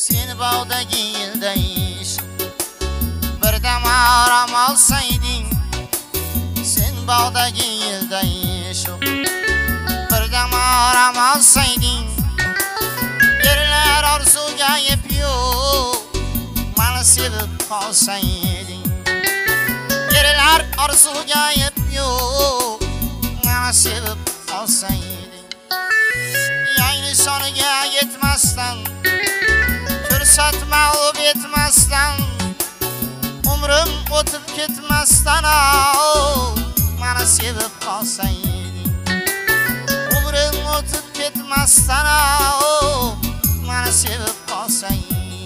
Seni bağdagi yildayish birdam aram olsayding, sen bağdagi yildayish birdam aram olsayding, yerlar orzuga yo'q, meni sevib qolsayding. Yerlar orzuga yo'q, meni sevib qolsayding. Yayni soniga yetmasdan, fursat mag'lub etmasdan, umrim o'tib ketmasdan, meni sevib qolsayding. Umrim o'tib ketmasdan, meni sevib qolsayding.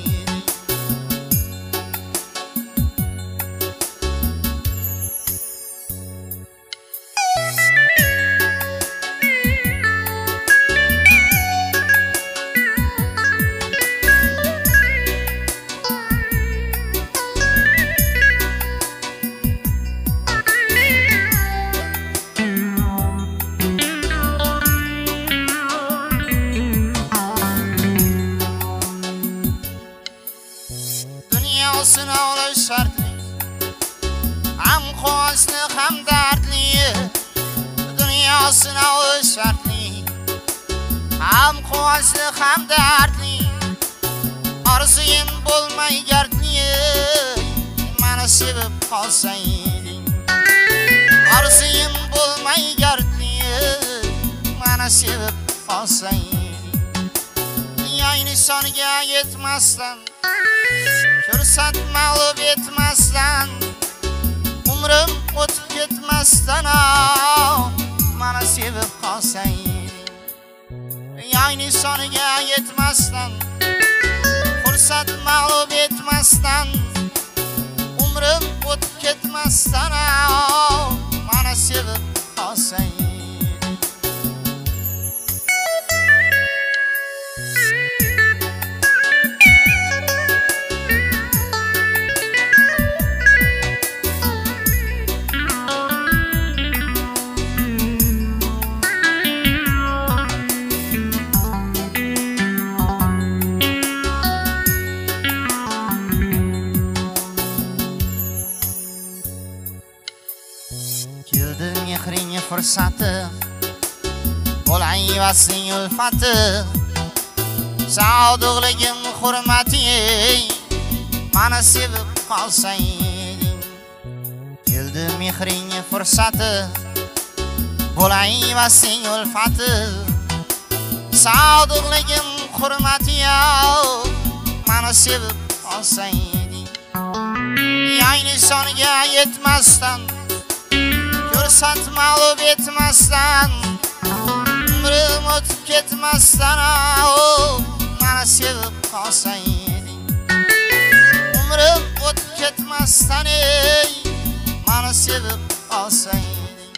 Sinovlar shartli, ham quvonchli ham dardli. Dunyo sinovlar shartli, ham quvonchli ham dardli. Orzuyim bo'lmay gardli, meni sevib qolsayding. Orzuyim bo'lmay gardli, meni sevib qolsayding. Dunyoning soniga yetmasdan, fursat mag'lub etmasdan, umrim o'tib ketmasdan, meni sevib qolsayding. Yayni soniga yetmasdan, fursat mag'lub etmasdan, umrim o'tib ketmasdan, meni sevib qolsayding. Keldi mehring fursati, bo'lay vasling ulfati, saodoqligim hurmati, meni sevib qolsayding. Keldi mehring fursati, bo'lay vasling ulfati, saodoqligim hurmati, meni sevib qolsayding. Yayni soniga yetmasdan, fursat mag'lub etmasdan, umrim o'tib ketmasdan, meni sevib qolsayding. Umrim o'tib ketmasdan, meni sevib qolsayding.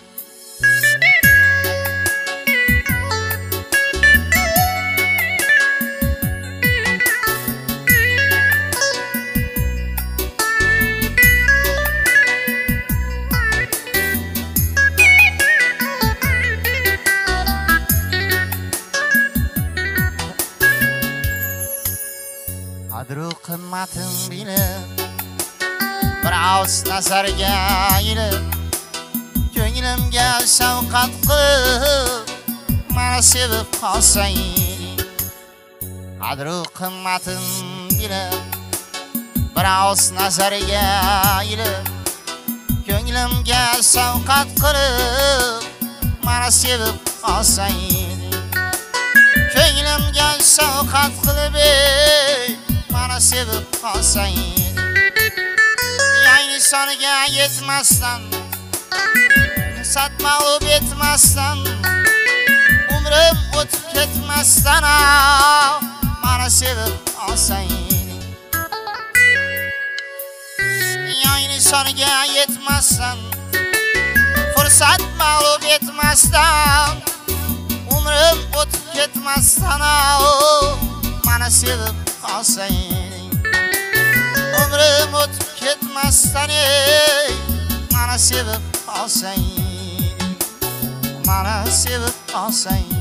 Qadru qimmatim bilib, biroz nazarga ilib, ko'nglimga shafqat qilib, meni sevib qolsayding. Qadru qimmatim bilib, biroz nazarga ilib, ko'nglimga shafqat qilib, meni sevib qolsayding. Ko'nglimga shafqat qilib, meni sevib qolsayding. Yayni soniga yetmasdan, fursat mag'lub etmasdan, umrim o'tib ketmasdan, meni sevib qolsayding. Yayni soniga yetmasdan, fursat mag'lub etmasdan, umrim o'tib ketmasdan, meni sevib qolsayding. Umrim o'tib ketmasdan, meni sevib qolsayding. Meni sevib qolsayding.